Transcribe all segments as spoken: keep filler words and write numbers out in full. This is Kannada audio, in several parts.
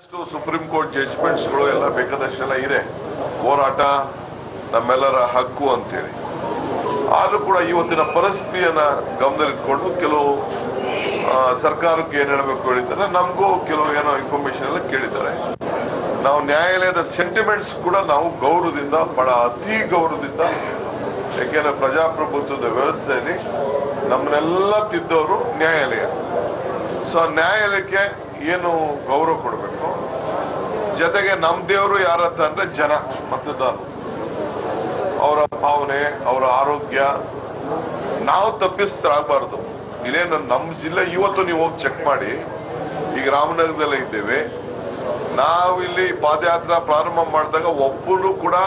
ಸುಪ್ರೀಂ ಕೋರ್ಟ್ ಜಡ್ಜ್ಮೆಂಟ್ಸ್ಗಳು ಎಲ್ಲ ಬೇಕಾದಷ್ಟೆಲ್ಲ ಇದೆ, ಹೋರಾಟ ನಮ್ಮೆಲ್ಲರ ಹಕ್ಕು ಅಂತೇಳಿ. ಆದ್ರೂ ಕೂಡ ಇವತ್ತಿನ ಪರಿಸ್ಥಿತಿಯನ್ನ ಗಮನದಲ್ಲಿಟ್ಕೊಂಡು ಕೆಲವು ಸರ್ಕಾರಕ್ಕೆ ಏನ್ ಹೇಳಬೇಕು ಹೇಳಿದ್ದಾರೆ, ನಮಗೂ ಕೆಲವು ಏನೋ ಇನ್ಫಾರ್ಮೇಶನ್ ಎಲ್ಲ ಕೇಳಿದ್ದಾರೆ. ನಾವು ನ್ಯಾಯಾಲಯದ ಸೆಂಟಿಮೆಂಟ್ಸ್ ಕೂಡ ನಾವು ಗೌರವದಿಂದ, ಬಹಳ ಅತಿ ಗೌರವದಿಂದ, ಯಾಕೆಂದ್ರೆ ಪ್ರಜಾಪ್ರಭುತ್ವದ ವ್ಯವಸ್ಥೆಯಲ್ಲಿ ನಮ್ಮನ್ನೆಲ್ಲ ತಿದ್ದವರು ನ್ಯಾಯಾಲಯ. ಸೊ ಆ ನ್ಯಾಯಾಲಯಕ್ಕೆ ಏನು ಗೌರವ ಕೊಡಬೇಕು, ಜೊತೆಗೆ ನಮ್ಮ ದೇವರು ಯಾರಂತ ಅಂದ್ರೆ ಜನ, ಮತದಾರರು, ಅವರ ಭಾವನೆ, ಅವರ ಆರೋಗ್ಯ ನಾವು ತಪ್ಪಿಸ್ತಾಗಬಾರ್ದು. ಇಲ್ಲೇನು ನಮ್ಮ ಜಿಲ್ಲೆ ಇವತ್ತು ನೀವು ಹೋಗಿ ಚೆಕ್ ಮಾಡಿ, ಈಗ ರಾಮನಗರದಲ್ಲೇ ಇದ್ದೇವೆ ನಾವು. ಇಲ್ಲಿ ಪಾದಯಾತ್ರಾ ಪ್ರಾರಂಭ ಮಾಡಿದಾಗ ಒಬ್ಬರು ಕೂಡ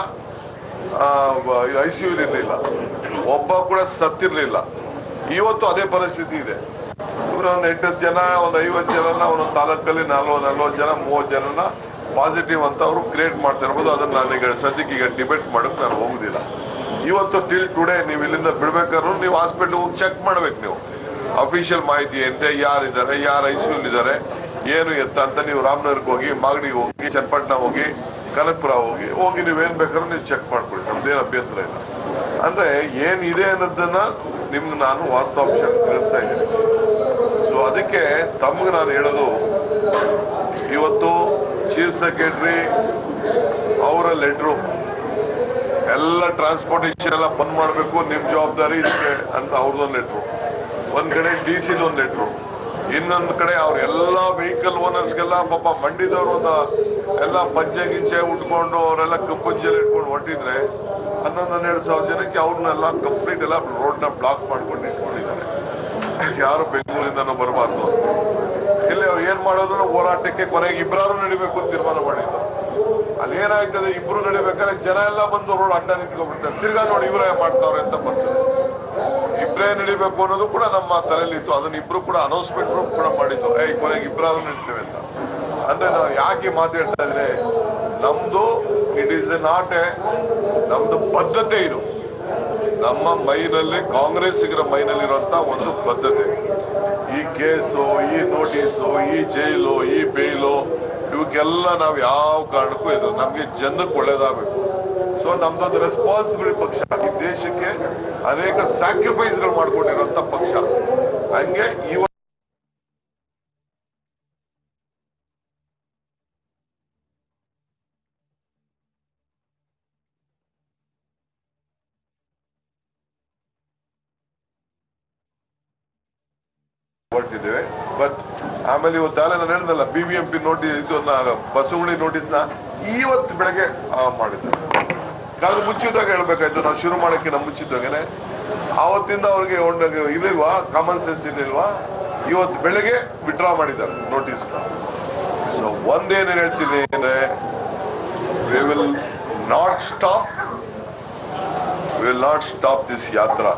ಐ ಸಿ ಯು ಇರಲಿಲ್ಲ, ಒಬ್ಬ ಕೂಡ ಸತ್ತಿರ್ಲಿಲ್ಲ. ಇವತ್ತು ಅದೇ ಪರಿಸ್ಥಿತಿ ಇದೆ. ಇವರು ಒಂದು ಎಂಟತ್ತು ಜನ, ಒಂದು ಐವತ್ತು ಜನನ ಒಂದೊಂದು ತಾಲೂಕಲ್ಲಿ ನಲ್ವತ್ತು ನಲ್ವತ್ತು ಜನ ಮೂವತ್ತು ಜನನ ಪಾಸಿಟಿವ್ ಅಂತ ಅವರು ಕ್ರಿಯೇಟ್ ಮಾಡ್ತಾ ಇರ್ಬೋದು. ಅದನ್ನ ನಾನೀಗ ಸದ್ಯಕ್ಕೆ ಈಗ ಡಿಬೇಟ್ ಮಾಡೋಕೆ ನಾನು ಹೋಗುದಿಲ್ಲ. ಇವತ್ತು ಟಿಲ್ ಟುಡೇ ನೀವು ಇಲ್ಲಿಂದ ಬಿಡ್ಬೇಕಾದ್ರೂ ನೀವು ಹಾಸ್ಪಿಟಲ್ ಹೋಗಿ ಚೆಕ್ ಮಾಡ್ಬೇಕು. ನೀವು ಅಫಿಷಿಯಲ್ ಮಾಹಿತಿ ಅಂತೆ ಯಾರಿದ್ದಾರೆ, ಯಾರು ಐ ಸಿ ಯು ಇದ್ದಾರೆ, ಏನು ಎತ್ತ ಅಂತ ನೀವು ರಾಮನಗರಕ್ಕೆ ಹೋಗಿ, ಮಾಗಡಿಗೆ ಹೋಗಿ, ಚನ್ನಪಟ್ಟಣ ಹೋಗಿ, ಕನಕಪುರ ಹೋಗಿ ಹೋಗಿ ನೀವೇನ್ ಬೇಕಾದ್ರೂ ನೀವು ಚೆಕ್ ಮಾಡ್ಕೊಳ್ಳಿ, ನಮ್ದೇನು ಅಭ್ಯಂತರ ಇಲ್ಲ. ಅಂದ್ರೆ ಏನಿದೆ ಅನ್ನೋದನ್ನ ನಿಮ್ಗೆ ನಾನು ವಾಸ್ತವಾಂಶ ತಿಳಿಸ್ತಾ ಇದ್ದೀನಿ. ಸೊ ಅದಕ್ಕೆ ತಮ್ಗೆ ನಾನು ಹೇಳೋದು, ಇವತ್ತು ಚೀಫ್ ಸೆಕ್ರೆಟರಿ ಅವರ ಲೆಟ್ರು ಎಲ್ಲ ಟ್ರಾನ್ಸ್ಪೋರ್ಟೇಷನ್ ಎಲ್ಲ ಬಂದ್ ಮಾಡಬೇಕು, ನಿಮ್ ಜವಾಬ್ದಾರಿ ಇದಕ್ಕೆ ಅಂತ ಅವ್ರದೊಂದು ಲೆಟ್ರು. ಒಂದ್ ಕಡೆ ಡಿ ಸಿದು ಒಂದು ಲೆಟ್ರು, ಇನ್ನೊಂದ್ ಕಡೆ ಅವ್ರ ಎಲ್ಲಾ ವೆಹಿಕಲ್ ಓನರ್ಸ್ಗೆಲ್ಲ ಪಾಪ ಮಂಡಿದವರು ಒಂದು ಎಲ್ಲ ಪಂಚೆ ಗಿಂಚೆ ಉಟ್ಕೊಂಡು ಅವರೆಲ್ಲ ಕಪ್ಪಂಜಲ್ಲಿ ಇಟ್ಕೊಂಡು ಹೊಟ್ಟಿದ್ರೆ ಹನ್ನೊಂದು ಹನ್ನೆರಡು ಸಾವಿರ ಜನಕ್ಕೆ ಅವ್ರನ್ನೆಲ್ಲ ಕಂಪ್ಲೀಟ್ ಎಲ್ಲ ರೋಡ್ ನ ಬ್ಲಾಕ್ ಮಾಡ್ಕೊಂಡು ಇಟ್ಕೊಂಡಿದ್ದಾರೆ. ಯಾರು ಬೆಂಗಳೂರಿಂದನೂ ಬರಬಾರ್ದು. ಇಲ್ಲಿ ಅವ್ರು ಏನ್ ಮಾಡೋದ್ರು ಹೋರಾಟಕ್ಕೆ ಕೊನೆಗೆ ಇಬ್ಬರಾರು ನಡಿಬೇಕು ಅಂತ ತೀರ್ಮಾನ ಮಾಡಿದ್ರು. ಅಲ್ಲಿ ಏನಾಗ್ತದೆ, ಇಬ್ರು ನಡಿಬೇಕಾದ್ರೆ ಜನ ಎಲ್ಲ ಬಂದು ರೋಡ್ ಅಡ್ಡ ನಿಂತ್ಕೊಂಡ್ಬಿಡ್ತಾರೆ. ತಿರ್ಗಾ ನೋಡಿ ಇವರೇ ಮಾಡ್ತಾವ್ರೆ ಅಂತ ಬರ್ತದೆ. ಇಬ್ಬರೇ ನಡಿಬೇಕು ಅನ್ನೋದು ಕೂಡ ನಮ್ಮ ತಲೆಯಲ್ಲಿತ್ತು. ಅದನ್ನ ಇಬ್ರು ಕೂಡ ಅನೌನ್ಸ್ಮೆಂಟ್ ಕೂಡ ಮಾಡಿದ್ದು, ಏ ಕೊನೆಗೆ ಇಬ್ಬರಾದ್ರೂ ನಡೀತೇವೆ ಅಂತ. ಅಂದ್ರೆ ನಾವು ಯಾಕೆ ಮಾತಾಡ್ತಾ ಇದ್ರೆ, ನಮ್ದು it is a not a ನಮ್ದು ಬದ್ಧತೆ. ಇದು ನಮ್ಮ ಮೈನಲ್ಲಿ, ಕಾಂಗ್ರೆಸ್ಸಿಗರ ಮೈನಲ್ಲಿರುವಂತ ಒಂದು ಬದ್ಧತೆ. ಈ ಕೇಸು, ಈ ನೋಟಿಸು, ಈ ಜೈಲು, ಈ ಬೇಲು, ಇವಕ್ಕೆಲ್ಲ ನಾವು ಯಾವ ಕಾರಣಕ್ಕೂ ಇದು ನಮ್ಗೆ ಜನಕ್ಕೆ ಒಳ್ಳೇದಾಗಬೇಕು. ಸೊ ನಮ್ದೊಂದು ರೆಸ್ಪಾನ್ಸಿಬಿಲಿಟಿ ಪಕ್ಷ, ಈ ದೇಶಕ್ಕೆ ಅನೇಕ ಸ್ಯಾಕ್ರಿಫೈಸ್ಗಳು ಮಾಡ್ಕೊಂಡಿರುವಂತ ಪಕ್ಷ. ಹಂಗೆ ಇವ ಹೊರಟಿದ್ದೇವೆ. ಬಟ್ ಆಮೇಲೆ ಇವತ್ತಾಲೆ ನಾನು ಹೇಳಿದ್ನಲ್ಲ, B B M P notice, ಇದು ಬಸವಳಿ ನೋಟಿಸ್ನ ಇವತ್ತು ಬೆಳಗ್ಗೆ ಮಾಡಿದ್ದಾರೆ. ಕಾದು ಮುಂಚಿತವಾಗ ಹೇಳ್ಬೇಕಾಯ್ತು, ನಾವು ಶುರು ಮಾಡಕ್ಕೆ ನಮ್ಮ ಮುಂಚಿತವಾಗೇನೆ. ಆವತ್ತಿಂದ ಅವ್ರಿಗೆ ಇದಿಲ್ವಾ, ಕಾಮನ್ ಸೆನ್ಸ್ ಇರಲಿಲ್ವಾ? ಇವತ್ತು ಬೆಳಗ್ಗೆ ವಿಡ್ರಾ ಮಾಡಿದ್ದಾರೆ ನೋಟಿಸ್. ಸೊ ಒಂದೇನೇನು ಹೇಳ್ತೀನಿ ಅಂದ್ರೆ, we will not stop we will not stop this yatra.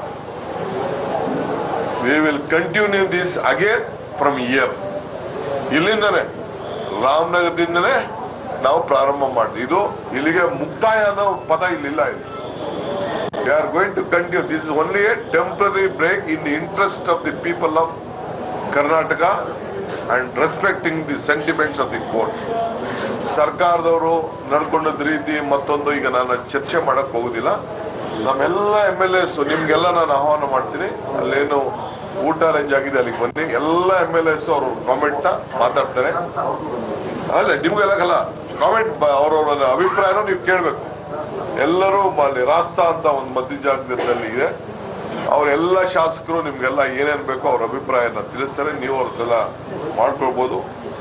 We will continue this again from year. ಇಲ್ಲಿಂದನೇ, ರಾಮನಗರದಿಂದನೇ ನಾವು ಪ್ರಾರಂಭ ಮಾಡಿದ್ವಿ. ಇದು ಇಲ್ಲಿಗೆ ಮುಕ್ತಾಯ ಅನ್ನೋ ಪದ ಇಲ್ಲಿಲ್ಲ. ಇಲ್ಲಿ we are going to continue. This is only a temporary break in the interest of the people of Karnataka and respecting the sentiments of the court. ಸರ್ಕಾರದವರು ನಡ್ಕೊಂಡದ ರೀತಿ ಮತ್ತೊಂದು ಈಗ ನಾನು ಚರ್ಚೆ ಮಾಡಕ್ ಹೋಗುದಿಲ್ಲ. ನಮ್ಮೆಲ್ಲ ಎಮ್ ಎಲ್ ಎಸ್ ನಿಮ್ಗೆಲ್ಲ ನಾನು ಆಹ್ವಾನ ಮಾಡ್ತೀನಿ. ಅಲ್ಲೇನು ಊಟ ಅರೇಂಜ್ ಆಗಿದೆ, ಅಲ್ಲಿಗೆ ಬನ್ನಿ. ಎಲ್ಲ ಎಮ್ ಎಲ್ ಎಸ್ ಅವರು ಕಾಮೆಂಟ್ ಮಾತಾಡ್ತಾರೆ. ಅಲ್ಲ ನಿಮ್ಗೆಲ್ಲ ಕಾಮೆಂಟ್, ಅವರವರ ಅಭಿಪ್ರಾಯನೂ ನೀವು ಕೇಳಬೇಕು. ಎಲ್ಲರೂ ಅಲ್ಲಿ ರಾಸ್ತಾ ಅಂತ ಒಂದು ಮಧ್ಯ ಜಾಗದಲ್ಲಿ ಇದೆ, ಅವರೆಲ್ಲ ಶಾಸಕರು ನಿಮ್ಗೆಲ್ಲ ಏನೇನ್ ಬೇಕೋ ಅವ್ರ ಅಭಿಪ್ರಾಯನ ತಿಳಿಸ್ತಾರೆ. ನೀವು ಅವ್ರದ್ದೆಲ್ಲ ಮಾಡ್ಕೊಳ್ಬಹುದು.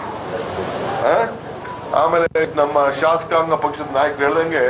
ಆಮೇಲೆ ನಮ್ಮ ಶಾಸಕಾಂಗ ಪಕ್ಷದ ನಾಯಕರು ಹೇಳ್ದಂಗೆ,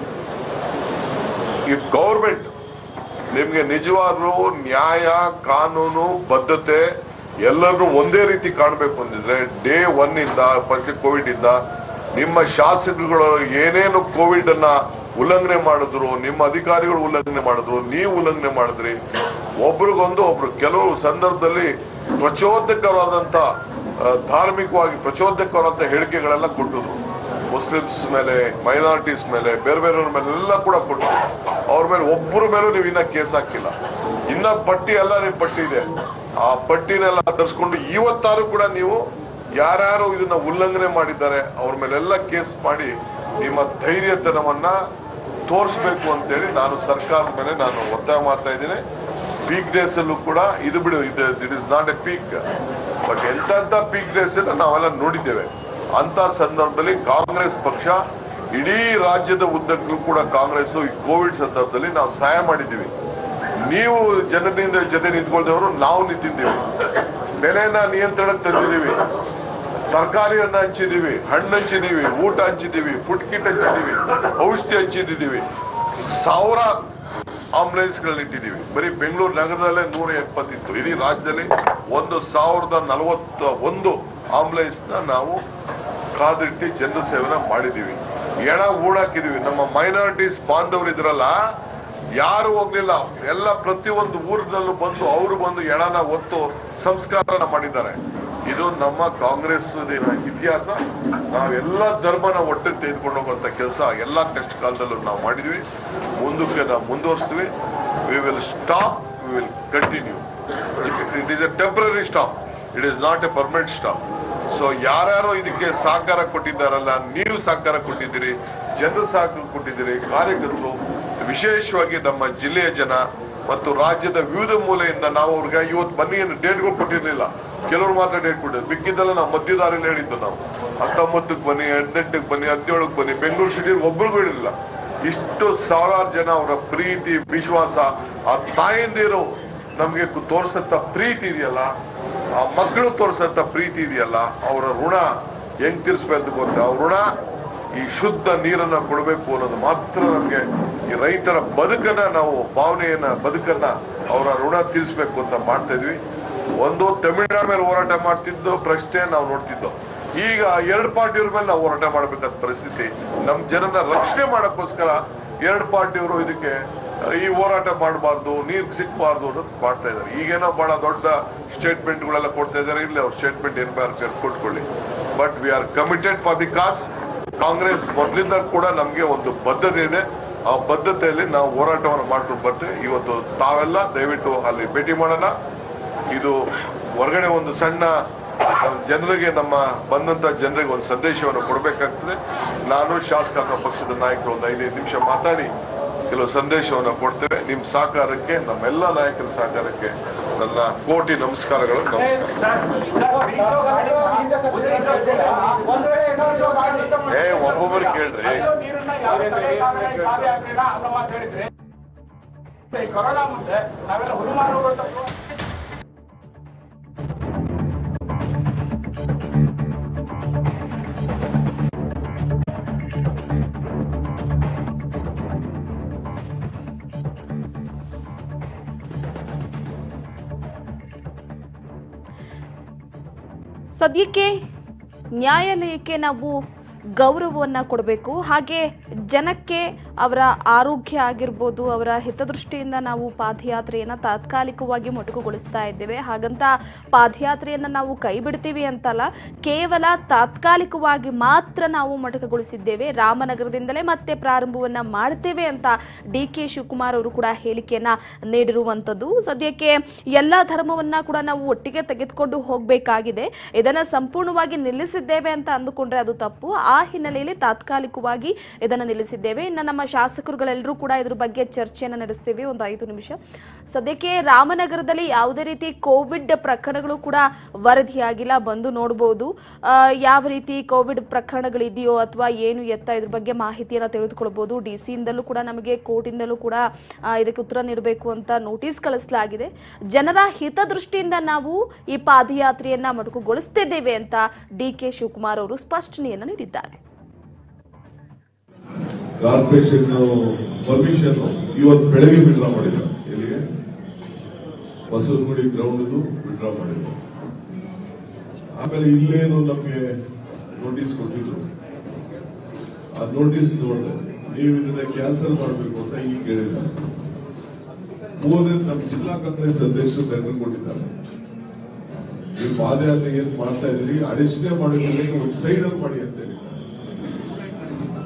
ಈ ಗೌರ್ಮೆಂಟ್ ನಿಮ್ಗೆ ನಿಜವಾಗ್ಲೂ ನ್ಯಾಯ, ಕಾನೂನು, ಬದ್ಧತೆ ಎಲ್ಲರೂ ಒಂದೇ ರೀತಿ ಕಾಣಬೇಕು ಅಂದಿದ್ರೆ, ಡೇ ಒನ್ ಇಂದ ಕೋವಿಡ್ ಇಂದ ನಿಮ್ಮ ಶಾಸಕರುಗಳು ಏನೇನು ಕೋವಿಡ್ ಅನ್ನ ಉಲ್ಲಂಘನೆ ಮಾಡಿದ್ರು, ನಿಮ್ಮ ಅಧಿಕಾರಿಗಳು ಉಲ್ಲಂಘನೆ ಮಾಡಿದ್ರು, ನೀವು ಉಲ್ಲಂಘನೆ ಮಾಡಿದ್ರಿ. ಒಬ್ರಿಗೊಂದು ಒಬ್ರು ಕೆಲವು ಸಂದರ್ಭದಲ್ಲಿ ಪ್ರಚೋದಕವಾದಂತ, ಧಾರ್ಮಿಕವಾಗಿ ಪ್ರಚೋದಕವಾದಂತ ಹೇಳಿಕೆಗಳೆಲ್ಲ ಕೊಟ್ಟಿದ್ರು. ಮುಸ್ಲಿಮ್ಸ್ ಮೇಲೆ, ಮೈನಾರಿಟೀಸ್ ಮೇಲೆ, ಬೇರೆ ಬೇರೆಯವ್ರ ಮೇಲೆ ಎಲ್ಲ ಕೂಡ ಕೊಟ್ಟು, ಅವ್ರ ಮೇಲೆ ಒಬ್ಬರ ಮೇಲೂ ನೀವು ಇನ್ನ ಕೇಸ್ ಹಾಕಿಲ್ಲ. ಇನ್ನ ಪಟ್ಟಿ ಎಲ್ಲ ನಿಮ್ ಪಟ್ಟಿ ಇದೆ. ಆ ಪಟ್ಟಿನೆಲ್ಲ ತರಿಸ್ಕೊಂಡು ಇವತ್ತಾರು ಕೂಡ ನೀವು ಯಾರ್ಯಾರು ಇದನ್ನ ಉಲ್ಲಂಘನೆ ಮಾಡಿದ್ದಾರೆ ಅವ್ರ ಮೇಲೆಲ್ಲ ಕೇಸ್ ಮಾಡಿ ನಿಮ್ಮ ಧೈರ್ಯತನವನ್ನ ತೋರಿಸ್ಬೇಕು ಅಂತೇಳಿ ನಾನು ಸರ್ಕಾರದ ಮೇಲೆ ನಾನು ಒತ್ತಾಯ ಮಾಡ್ತಾ ಇದ್ದೀನಿ. ಪೀಕ್ ಡೇಸ್ ಅಲ್ಲೂ ಕೂಡ ಇದು ಬಿಡು, ಇದು it is not a peak, but ಎಂತ ಪೀಕ್ ಡೇಸ್ ನಾವೆಲ್ಲ ನೋಡಿದ್ದೇವೆ. ಅಂತ ಸಂದರ್ಭದಲ್ಲಿ ಕಾಂಗ್ರೆಸ್ ಪಕ್ಷ ಇಡೀ ರಾಜ್ಯದ ಉದ್ದಕ್ಕೂ ಕೂಡ ಕಾಂಗ್ರೆಸ್ ಈ ಕೋವಿಡ್ ಸಂದರ್ಭದಲ್ಲಿ ನಾವು ಸಹಾಯ ಮಾಡಿದ್ದೀವಿ. ನೀವು ಜನರಿಂದ ಜೊತೆ ನಿಂತ್ಕೊಳ್ದವರು ನಾವು ನಿಂತಿದ್ದೀವಿ. ಬೆಲೆನ ನಿಯಂತ್ರಣಕ್ಕೆ ತಂದಿದ್ದೀವಿ, ತರಕಾರಿಯನ್ನ ಹಂಚಿದೀವಿ, ಹಣ್ಣು ಹಂಚಿದೀವಿ, ಊಟ ಹಂಚಿದೀವಿ, ಫುಡ್ ಕಿಟ್ ಹಂಚಿದೀವಿ, ಔಷಧಿ ಹಂಚಿದ್ದೀವಿ, ಸಾವಿರ ಆಂಬುಲೆನ್ಸ್ ಗಳನ್ನ ಇಟ್ಟಿದ್ದೀವಿ. ಬರೀ ಬೆಂಗಳೂರು ನಗರದಲ್ಲೇ ನೂರ ಎಪ್ಪತ್ತಿತ್ತು, ಇಡೀ ರಾಜ್ಯದಲ್ಲಿ ಒಂದು ಸಾವಿರದ ನಲವತ್ತ ಒಂದು ಆಂಬುಲೆನ್ಸ್ ನ ನಾವು ಕಾದಿಟ್ಟಿ ಜನರ ಸೇವನೆ ಮಾಡಿದೀವಿ. ಎಣ ಊಡಾಕಿದೀವಿ. ನಮ್ಮ ಮೈನಾರಿಟೀಸ್ ಬಾಂಧವರು ಇದ್ರಲ್ಲ, ಯಾರು ಹೋಗ್ಲಿಲ್ಲ, ಎಲ್ಲ ಪ್ರತಿಯೊಂದು ಊರಿನಲ್ಲೂ ಬಂದು ಅವರು ಬಂದು ಎಣನ ಒತ್ತು ಸಂಸ್ಕಾರನ ಮಾಡಿದ್ದಾರೆ. ಇದು ನಮ್ಮ ಕಾಂಗ್ರೆಸ್ ಇತಿಹಾಸ. ನಾವೆಲ್ಲ ಧರ್ಮನ ಒಟ್ಟಿಗೆ ತೆಗೆದುಕೊಂಡು ಹೋಗುವಂತ ಕೆಲಸ ಎಲ್ಲ ಕಷ್ಟ ಕಾಲದಲ್ಲೂ ನಾವು ಮಾಡಿದ್ವಿ. ಮುಂದಕ್ಕೆ ನಾವು ಮುಂದುವರಿಸ್ತೀವಿ. We will stop, we will continue. It is a temporary stop, it is not a permanent stop. So ಯಾರ್ಯಾರು ಇದಕ್ಕೆ ಸಹಕಾರ ಕೊಟ್ಟಿದ್ದಾರಲ್ಲ, ನೀವು ಸಹಕಾರ ಕೊಟ್ಟಿದ್ದೀರಿ, ಜನರು ಸಹಕಾರ ಕೊಟ್ಟಿದ್ದೀರಿ, ಕಾರ್ಯಕರ್ತರು, ವಿಶೇಷವಾಗಿ ನಮ್ಮ ಜಿಲ್ಲೆಯ ಜನ ಮತ್ತು ರಾಜ್ಯದ ವಿವಿಧ ಮೂಲೆಯಿಂದ ನಾವು ಅವ್ರಿಗೆ ಇವತ್ತು ಬನ್ನಿ ಡೇಟ್ಗಳು ಕೊಟ್ಟಿರ್ಲಿಲ್ಲ. ಕೆಲವರು ಮಾತ್ರ ಡೇಟ್ ಕೊಟ್ಟಿದ್ರು, ಮಿಕ್ಕಿದ್ದೆಲ್ಲ ನಾವು ಮಧ್ಯದಾರಿಯಲ್ಲಿ ಹೇಳಿದ್ದು. ನಾವು ಹತ್ತೊಂಬತ್ತಕ್ಕೆ ಬನ್ನಿ, ಹದಿನೆಂಟಕ್ಕೆ ಬನ್ನಿ, ಹದಿನೇಳಕ್ಕೆ ಬನ್ನಿ, ಬೆಂಗಳೂರು ಸಿಟಿ ಒಬ್ಬರಿಗೂ ಹೇಳಿಲ್ಲ. ಇಷ್ಟು ಸಾವಿರಾರು ಜನ ಅವರ ಪ್ರೀತಿ ವಿಶ್ವಾಸ, ಆ ತಾಯಂದಿರು ನಮ್ಗೆ ತೋರ್ಸಂತ ಪ್ರೀತಿ ಇದೆಯಲ್ಲ, ಆ ಮಕ್ಕಳು ತೋರ್ಸಂತ ಪ್ರೀತಿ ಇದೆಯಲ್ಲ, ಅವರ ಋಣ ಹೆಂಗ್ ತೀರಿಸ್ಬೇಕು ಗೊತ್ತ. ಅವ್ರ ಋಣ ಈ ಶುದ್ಧ ನೀರನ್ನ ಕೊಡಬೇಕು ಅನ್ನೋದು ಮಾತ್ರ ನಮ್ಗೆ. ಈ ರೈತರ ಬದುಕನ್ನ ನಾವು ಭಾವನೆಯನ್ನ ಬದುಕನ್ನ ಅವರ ಋಣ ತೀರಿಸ್ಬೇಕು ಅಂತ ಮಾಡ್ತಾ ಇದ್ವಿ. ಒಂದು ತಮಿಳುನಾಡು ಮೇಲೆ ಹೋರಾಟ ಮಾಡ್ತಿದ್ದು ಪ್ರಶ್ನೆ ನಾವು ನೋಡ್ತಿದ್ದೋ. ಈಗ ಎರಡು ಪಾರ್ಟಿಯವ್ರ ಮೇಲೆ ನಾವು ಹೋರಾಟ ಮಾಡ್ಬೇಕಾದ ಪರಿಸ್ಥಿತಿ. ನಮ್ ಜನನ ರಕ್ಷಣೆ ಮಾಡಕ್ಕೋಸ್ಕರ ಎರಡು ಪಾರ್ಟಿಯವರು ಇದಕ್ಕೆ ಈ ಹೋರಾಟ ಮಾಡಬಾರ್ದು, ನೀರ್ ಸಿಕ್ಬಾರ್ದು ಅನ್ನೋದು ಮಾಡ್ತಾ ಇದ್ದಾರೆ. ಈಗೇನೋ ಬಹಳ ದೊಡ್ಡ ಸ್ಟೇಟ್ಮೆಂಟ್ ಗಳೆಲ್ಲ ಕೊಡ್ತಾ ಇದ್ದಾರೆ. ಇಲ್ಲಿ ಅವ್ರ ಸ್ಟೇಟ್ಮೆಂಟ್ ಏನ್ ಬೇಕಾದ್ರೆ ಕೊಟ್ಕೊಳ್ಳಿ, but we are committed for the cause. Congress ಮೊದಲಿಂದ ಕೂಡ ನಮ್ಗೆ ಒಂದು ಬದ್ಧತೆ ಇದೆ. ಆ ಬದ್ಧತೆಯಲ್ಲಿ ನಾವು ಹೋರಾಟವನ್ನು ಮಾಡ್ಕೊಂಡು ಬರ್ತೀವಿ. ಇವತ್ತು ತಾವೆಲ್ಲ ದಯವಿಟ್ಟು ಅಲ್ಲಿ ಭೇಟಿ ಮಾಡೋಣ. ಇದು ಹೊರಗಡೆ ಒಂದು ಸಣ್ಣ ಜನರಿಗೆ, ನಮ್ಮ ಬಂದಂತ ಜನರಿಗೆ ಒಂದು ಸಂದೇಶವನ್ನು ಕೊಡಬೇಕಾಗ್ತದೆ. ನಾನು ಶಾಸಕಾಂಗ ಪಕ್ಷದ ನಾಯಕರು ಒಂದು ಐದೈದು ನಿಮಿಷ ಮಾತಾಡಿ ಕೆಲವು ಸಂದೇಶವನ್ನು ಕೊಡ್ತೇವೆ. ನಿಮ್ ಸಹಕಾರಕ್ಕೆ, ನಮ್ಮೆಲ್ಲ ನಾಯಕರ ಸಹಕಾರಕ್ಕೆ ನನ್ನ ಕೋಟಿ ನಮಸ್ಕಾರಗಳು. ಏ ಒಬ್ಬೊಬ್ಬರು ಕೇಳ್ರಿ. ಸದ್ಯಕ್ಕೆ ನ್ಯಾಯಾಲಯಕ್ಕೆ ನಾವು ಗೌರವವನ್ನು ಕೊಡಬೇಕು. ಹಾಗೆ ಜನಕ್ಕೆ ಅವರ ಆರೋಗ್ಯ ಆಗಿರ್ಬೋದು, ಅವರ ಹಿತದೃಷ್ಟಿಯಿಂದ ನಾವು ಪಾದಯಾತ್ರೆಯನ್ನು ತಾತ್ಕಾಲಿಕವಾಗಿ ಮೊಟಕುಗೊಳಿಸ್ತಾ ಇದ್ದೇವೆ. ಹಾಗಂತ ಪಾದಯಾತ್ರೆಯನ್ನು ನಾವು ಕೈ ಬಿಡ್ತೀವಿ ಅಂತಲ್ಲ, ಕೇವಲ ತಾತ್ಕಾಲಿಕವಾಗಿ ಮಾತ್ರ ನಾವು ಮೊಟಕುಗೊಳಿಸಿದ್ದೇವೆ. ರಾಮನಗರದಿಂದಲೇ ಮತ್ತೆ ಪ್ರಾರಂಭವನ್ನು ಮಾಡ್ತೇವೆ ಅಂತ ಡಿ ಕೆ ಶಿವಕುಮಾರ್ ಅವರು ಕೂಡ ಹೇಳಿಕೆಯನ್ನು ನೀಡಿರುವಂಥದ್ದು. ಸದ್ಯಕ್ಕೆ ಎಲ್ಲ ಧರ್ಮವನ್ನು ಕೂಡ ನಾವು ಒಟ್ಟಿಗೆ ತೆಗೆದುಕೊಂಡು ಹೋಗಬೇಕಾಗಿದೆ. ಇದನ್ನು ಸಂಪೂರ್ಣವಾಗಿ ನಿಲ್ಲಿಸಿದ್ದೇವೆ ಅಂತ ಅಂದುಕೊಂಡ್ರೆ ಅದು ತಪ್ಪು. ಆ ಹಿನ್ನೆಲೆಯಲ್ಲಿ ತಾತ್ಕಾಲಿಕವಾಗಿ ಇದನ್ನು ನಿಲ್ಲಿಸಿದ್ದೇವೆ. ಇನ್ನು ನಮ್ಮ ಶಾಸಕರುಗಳೆಲ್ಲರೂ ಕೂಡ ಇದ್ರ ಬಗ್ಗೆ ಚರ್ಚೆಯನ್ನು ನಡೆಸ್ತೀವಿ ಒಂದು ಐದು ನಿಮಿಷ. ಸದ್ಯಕ್ಕೆ ರಾಮನಗರದಲ್ಲಿ ಯಾವುದೇ ರೀತಿ ಕೋವಿಡ್ ಪ್ರಕರಣಗಳು ಕೂಡ ವರದಿಯಾಗಿಲ್ಲ. ಬಂದು ನೋಡಬಹುದು ಯಾವ ರೀತಿ ಕೋವಿಡ್ ಪ್ರಕರಣಗಳಿದೆಯೋ ಅಥವಾ ಏನು ಎತ್ತ ಇದ್ರ ಬಗ್ಗೆ ಮಾಹಿತಿಯನ್ನು ತಿಳಿದುಕೊಳ್ಬಹುದು. ಡಿ ಸಿಯಿಂದಲೂ ಕೂಡ ನಮಗೆ ಕೋರ್ಟಿಂದಲೂ ಕೂಡ ಇದಕ್ಕೆ ಉತ್ತರ ನೀಡಬೇಕು ಅಂತ ನೋಟಿಸ್ ಕಳಿಸಲಾಗಿದೆ. ಜನರ ಹಿತದೃಷ್ಟಿಯಿಂದ ನಾವು ಈ ಪಾದಯಾತ್ರೆಯನ್ನ ಮೊಟಕುಗೊಳಿಸುತ್ತಿದ್ದೇವೆ ಅಂತ ಡಿ ಕೆ ಶಿವಕುಮಾರ್ ಅವರು ಸ್ಪಷ್ಟನೆಯನ್ನು ನೀಡಿದ್ದಾರೆ. ಕಾರ್ಪೊರೇಷನ್ ಪರ್ಮಿಷನ್ ಇವತ್ತು ಬೆಳಗ್ಗೆ ವಿಡ್ರಾ ಮಾಡಿದ್ರು. ಎಲ್ಲಿಗೆ? ಬಸವನಗುಡಿ ಗ್ರೌಂಡ್ ವಿಡ್ರಾ ಮಾಡಿದ್ರು. ಆಮೇಲೆ ಇಲ್ಲೇನು ನಮಗೆ ನೋಟಿಸ್ ಕೊಟ್ಟಿದ್ರು. ಆ ನೋಟಿಸ್ ನೋಡಿದೆ, ನೀವು ಇದನ್ನ ಕ್ಯಾನ್ಸಲ್ ಮಾಡಬೇಕು ಅಂತ ಈಗ ಹೇಳಿದ್ದಾರೆ. ಮೂರನೇ ನಮ್ಮ ಜಿಲ್ಲಾ ಕಾಂಗ್ರೆಸ್ ಅಧ್ಯಕ್ಷರು ಲೆಟರ್ ಕೊಟ್ಟಿದ್ದಾರೆ. ನೀವು ಪಾದಯಾತ್ರೆ ಏನ್ ಮಾಡ್ತಾ ಇದ್ದೀರಿ, ಅಡಿಷನೆ ಮಾಡೋದ್ರಲ್ಲಿ ಒಂದು ಸೈಡ್ ಅಲ್ಲಿ ಮಾಡಿ ಅಂತ ಹೇಳಿದ್ದಾರೆ.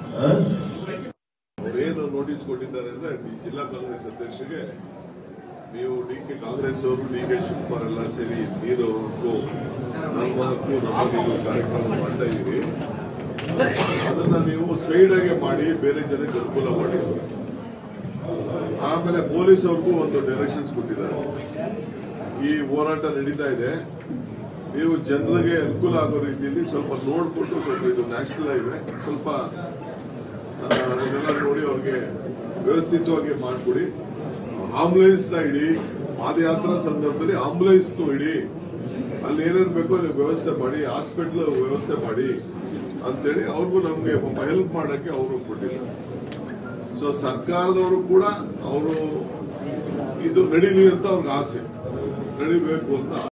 ಅವರೇನು ನೋಟಿಸ್ ಕೊಟ್ಟಿದ್ದಾರೆ ಅಂದ್ರೆ ಜಿಲ್ಲಾ ಕಾಂಗ್ರೆಸ್ ಅಧ್ಯಕ್ಷರಿಗೆ, ನೀವು ಡಿ ಕೆ ಕಾಂಗ್ರೆಸ್ ಅವರು ಡಿ ಕೆ ಶಿವಕುಮಾರ್ ಎಲ್ಲ ಸೇರಿ ನೀರು ನಮ್ಮ ಹಕ್ಕು ನಮ್ಮ ಕಾರ್ಯಕ್ರಮ ಮಾಡ್ತಾ ಇದ್ದೀರಿ. ಅದನ್ನ ನೀವು ಸೈಡ್ ಆಗಿ ಮಾಡಿ ಬೇರೆ ಜನಕ್ಕೆ ಅನುಕೂಲ ಮಾಡಿ. ಆಮೇಲೆ ಪೊಲೀಸ್ ಅವ್ರಿಗೂ ಒಂದು ಡೈರೆಕ್ಷನ್ಸ್ ಕೊಟ್ಟಿದ್ದಾರೆ. ಈ ಹೋರಾಟ ನಡೀತಾ ಇದೆ, ನೀವು ಜನರಿಗೆ ಅನುಕೂಲ ಆಗೋ ರೀತಿಯಲ್ಲಿ ಸ್ವಲ್ಪ ನೋಡ್ಕೊಂಡು, ಸ್ವಲ್ಪ ಇದು ನ್ಯಾಷನಲ್ ಹೈವೇ ಸ್ವಲ್ಪ ಇದೆಲ್ಲ ನೋಡಿ ಅವ್ರಿಗೆ ವ್ಯವಸ್ಥಿತವಾಗಿ ಮಾಡ್ಕೊಡಿ. ಆಂಬುಲೆನ್ಸ್ ನ ಇಡಿ, ಪಾದಯಾತ್ರಾ ಸಂದರ್ಭದಲ್ಲಿ ಆಂಬುಲೆನ್ಸ್ ಇಡಿ, ಅಲ್ಲಿ ಏನೇನು ಬೇಕೋ ಅಲ್ಲಿ ವ್ಯವಸ್ಥೆ ಮಾಡಿ, ಹಾಸ್ಪಿಟಲ್ ವ್ಯವಸ್ಥೆ ಮಾಡಿ ಅಂತೇಳಿ ಅವ್ರಿಗೂ ನಮ್ಗೆ ಹೆಲ್ಪ್ ಮಾಡಕ್ಕೆ ಅವರು ಕೊಟ್ಟಿಲ್ಲ. ಸೊ ಸರ್ಕಾರದವರು ಕೂಡ ಅವರು ಇದು ನಡೀಲಿ ಅಂತ ಅವ್ರಿಗೆ ಆಸೆ, ನಡಿಬೇಕು ಅಂತ